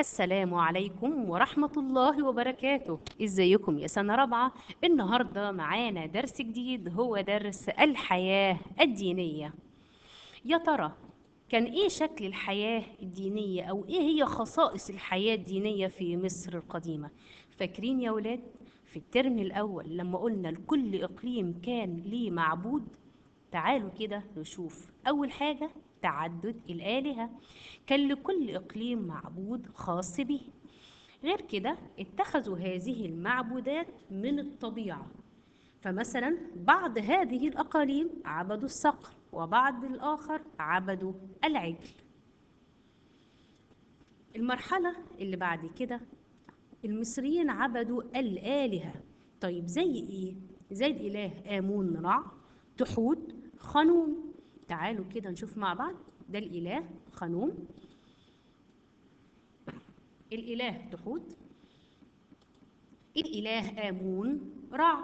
السلام عليكم ورحمة الله وبركاته. ازيكم يا سنة رابعة؟ النهاردة معانا درس جديد، هو درس الحياة الدينية. يا ترى كان ايه شكل الحياة الدينية، او ايه هي خصائص الحياة الدينية في مصر القديمة؟ فاكرين يا ولاد في الترم الاول لما قلنا لكل اقليم كان ليه معبود؟ تعالوا كده نشوف. أول حاجة تعدد الآلهة، كان لكل إقليم معبود خاص به. غير كده اتخذوا هذه المعبودات من الطبيعة، فمثلا بعض هذه الأقاليم عبدوا الصقر، وبعض الآخر عبدوا العجل. المرحلة اللي بعد كده المصريين عبدوا الآلهة. طيب زي إيه؟ زي الإله آمون رع، تحوت، خنوم. تعالوا كده نشوف مع بعض. ده الإله خنوم، الإله تحوت، الإله آمون رع.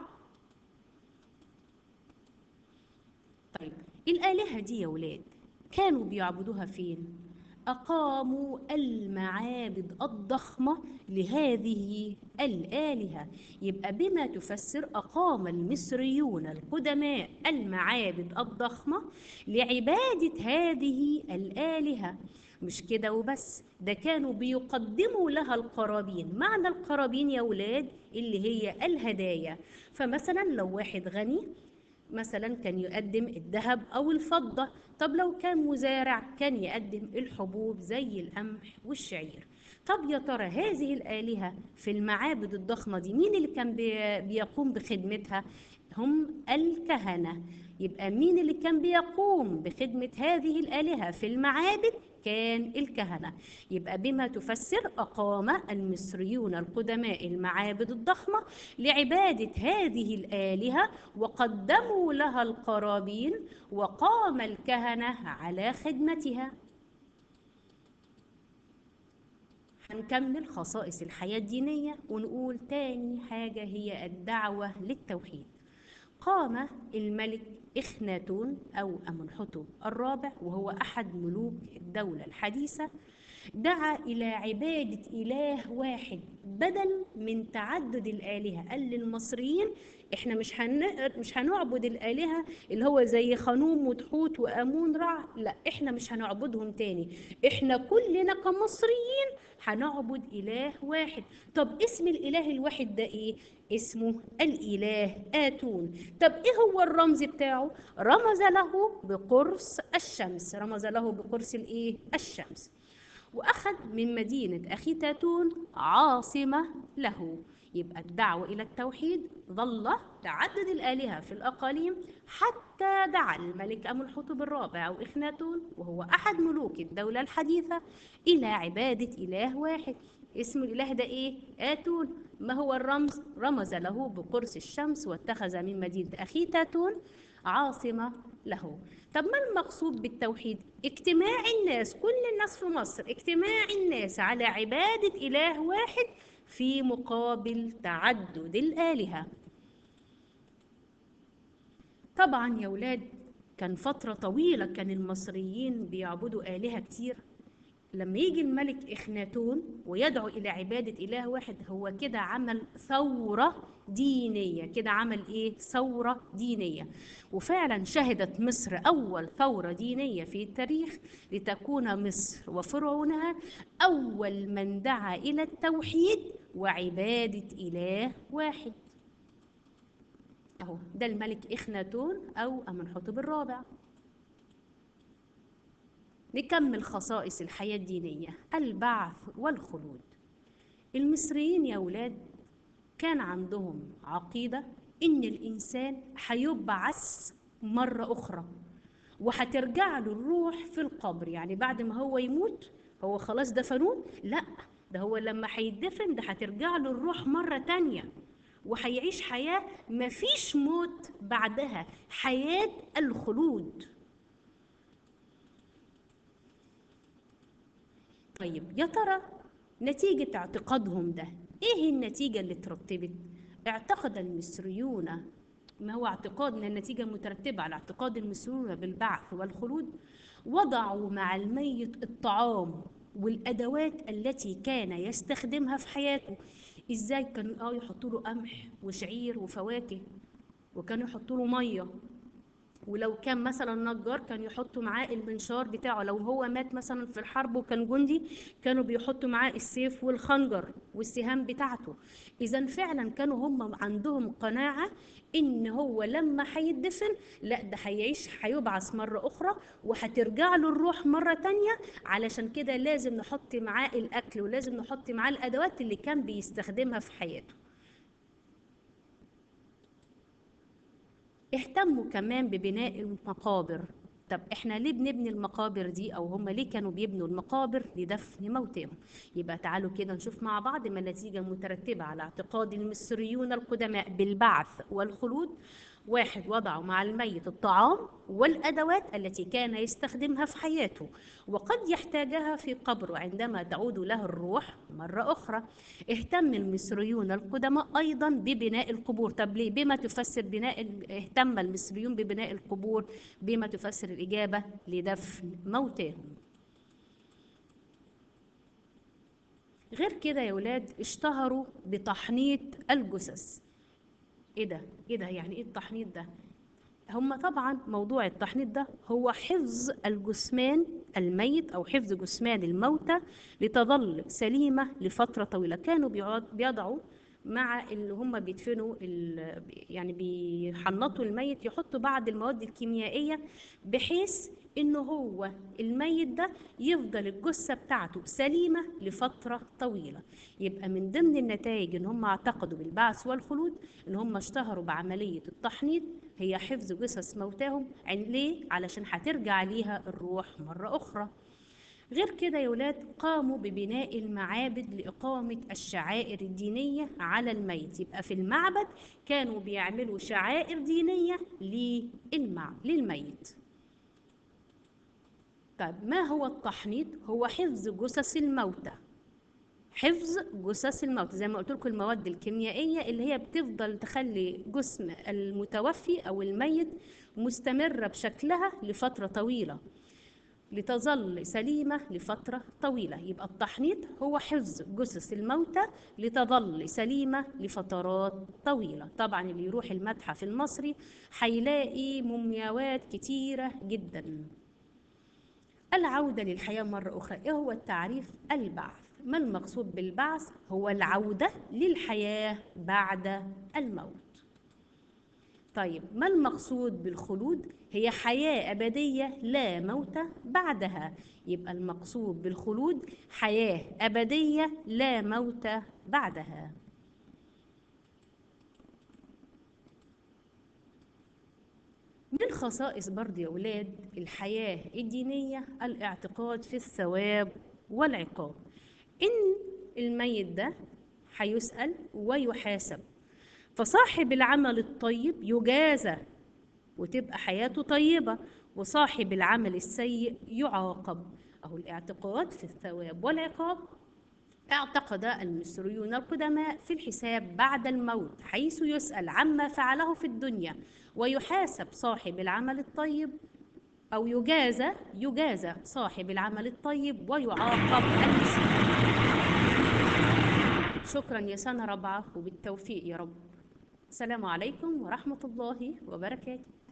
طيب الآلهة دي يا ولاد كانوا بيعبدوها فين؟ أقاموا المعابد الضخمة لهذه الآلهة. يبقى بما تفسر أقام المصريون القدماء المعابد الضخمة لعبادة هذه الآلهة. مش كده وبس، ده كانوا بيقدموا لها القرابين. معنى القرابين يا ولاد اللي هي الهدايا. فمثلا لو واحد غني مثلا كان يقدم الذهب أو الفضة. طب لو كان مزارع كان يقدم الحبوب زي القمح والشعير. طب يا ترى هذه الآلهة في المعابد الضخمة دي مين اللي كان بيقوم بخدمتها؟ هم الكهنة. يبقى مين اللي كان بيقوم بخدمة هذه الآلهة في المعابد؟ كان الكهنة. يبقى بما تفسر أقام المصريون القدماء المعابد الضخمة لعبادة هذه الآلهة، وقدموا لها القرابين، وقام الكهنة على خدمتها. هنكمل خصائص الحياة الدينية ونقول تاني حاجة هي الدعوة للتوحيد. قام الملك إخناتون أو أمنحتب الرابع، وهو أحد ملوك الدولة الحديثة، دعا إلى عبادة إله واحد بدل من تعدد الآلهة. قال للمصريين إحنا مش هنعبد الآلهة اللي هو زي خنوم وتحوت وآمون رع، لا إحنا مش هنعبدهم تاني، إحنا كلنا كمصريين هنعبد إله واحد. طب اسم الإله الواحد ده إيه؟ اسمه الإله آتون. طب إيه هو الرمز بتاعه؟ رمز له بقرص الشمس، رمز له بقرص الإيه؟ الشمس. وأخذ من مدينة أخيتاتون عاصمة له. يبقى الدعوة إلى التوحيد ظل تعدد الآلهة في الأقاليم حتى دعا الملك أمنحتب الرابع أو إخناتون، وهو أحد ملوك الدولة الحديثة، إلى عبادة إله واحد. اسم الإله ده إيه؟ آتون. ما هو الرمز؟ رمز له بقرص الشمس، واتخذ من مدينة أخيتاتون عاصمة له. طب ما المقصود بالتوحيد؟ اجتماع الناس، كل الناس في مصر، اجتماع الناس على عبادة إله واحد في مقابل تعدد الآلهة. طبعا يا ولاد كان فترة طويلة كان المصريين بيعبدوا آلهة كتير. لما يجي الملك إخناتون ويدعو إلى عبادة إله واحد، هو كده عمل ثورة دينية. كده عمل إيه؟ ثورة دينية. وفعلا شهدت مصر أول ثورة دينية في التاريخ، لتكون مصر وفرعونها أول من دعا إلى التوحيد وعبادة إله واحد. أهو ده الملك إخناتون أو أمنحتب الرابع. نكمل خصائص الحياة الدينية. البعث والخلود. المصريين يا ولاد كان عندهم عقيدة إن الإنسان هيبعث مرة أخرى، وهترجع له الروح في القبر. يعني بعد ما هو يموت، هو خلاص دفنوه، لا، ده هو لما هيدفن ده هترجع له الروح مرة تانية، وهيعيش حياة مفيش موت بعدها، حياة الخلود. طيب يا ترى نتيجة اعتقادهم ده ايه النتيجة اللي ترتبت؟ اعتقد المصريون، ما هو اعتقادنا النتيجة المترتبة على اعتقاد المصريون بالبعث والخلود، وضعوا مع الميت الطعام والأدوات التي كان يستخدمها في حياته. إزاي كانوا يحطوا له قمح وشعير وفواكه، وكانوا يحطوا له مية. ولو كان مثلا نجار كان يحطوا معاه المنشار بتاعه، لو هو مات مثلا في الحرب وكان جندي كانوا بيحطوا معاه السيف والخنجر والسهام بتاعته. اذا فعلا كانوا هم عندهم قناعة ان هو لما هيدفن لا ده هيعيش، هيبعث مرة اخرى وهترجع له الروح مرة تانية. علشان كده لازم نحط معاه الاكل ولازم نحط معاه الادوات اللي كان بيستخدمها في حياته. اهتموا كمان ببناء المقابر. طب احنا ليه بنبني المقابر دي، او هم ليه كانوا بيبنوا المقابر؟ لدفن موتاهم. يبقى تعالوا كده نشوف مع بعض ما النتيجة المترتبة على اعتقاد المصريون القدماء بالبعث والخلود. واحد، وضعوا مع الميت الطعام والأدوات التي كان يستخدمها في حياته وقد يحتاجها في قبره عندما تعود له الروح مرة أخرى. اهتم المصريون القدماء أيضا ببناء القبور. طب ليه؟ بما تفسر اهتم المصريون ببناء القبور، بما تفسر الإجابة لدفن موتاهم. غير كده يا ولاد اشتهروا بتحنيط الجثث. ايه ده يعني ايه التحنيط ده؟ هم طبعا موضوع التحنيط ده هو حفظ الجثمان الميت او حفظ جثمان الموتى لتظل سليمة لفترة طويلة. كانوا بيضعوا مع اللي هم بيدفنوا يعني بيحنطوا الميت، يحطوا بعض المواد الكيميائية بحيث انه هو الميت ده يفضل الجثة بتاعته سليمة لفترة طويلة. يبقى من ضمن النتائج ان هم اعتقدوا بالبعث والخلود ان هم اشتهروا بعملية التحنيط، هي حفظ جثث موتاهم. ليه؟ علشان هترجع ليها الروح مرة أخرى. غير كده يا ولاد قاموا ببناء المعابد لإقامة الشعائر الدينية على الميت. يبقى في المعبد كانوا بيعملوا شعائر دينية للميت. طيب ما هو التحنيط؟ هو حفظ جثث الموتى. حفظ جثث الموت زي ما قلت لكم، المواد الكيميائيه اللي هي بتفضل تخلي جسم المتوفي او الميت مستمره بشكلها لفتره طويله لتظل سليمه لفتره طويله. يبقى التحنيط هو حفظ جثث الموتى لتظل سليمه لفترات طويله. طبعا اللي يروح المتحف المصري هيلاقي مومياوات كتيره جدا. العودة للحياة مرة أخرى. إيه هو التعريف؟ البعث. ما المقصود بالبعث؟ هو العودة للحياة بعد الموت. طيب ما المقصود بالخلود؟ هي حياة أبدية لا موت بعدها. يبقى المقصود بالخلود حياة أبدية لا موت بعدها. من خصائص برضه يا ولاد الحياة الدينية الاعتقاد في الثواب والعقاب، إن الميت ده هيسأل ويحاسب، فصاحب العمل الطيب يجازى وتبقى حياته طيبة، وصاحب العمل السيء يعاقب. أهو الاعتقاد في الثواب والعقاب. اعتقد المصريون القدماء في الحساب بعد الموت، حيث يسأل عما فعله في الدنيا ويحاسب صاحب العمل الطيب، أو يجازى صاحب العمل الطيب ويعاقب المسيء. شكرا يا سنة رابعة، وبالتوفيق يا رب. السلام عليكم ورحمة الله وبركاته.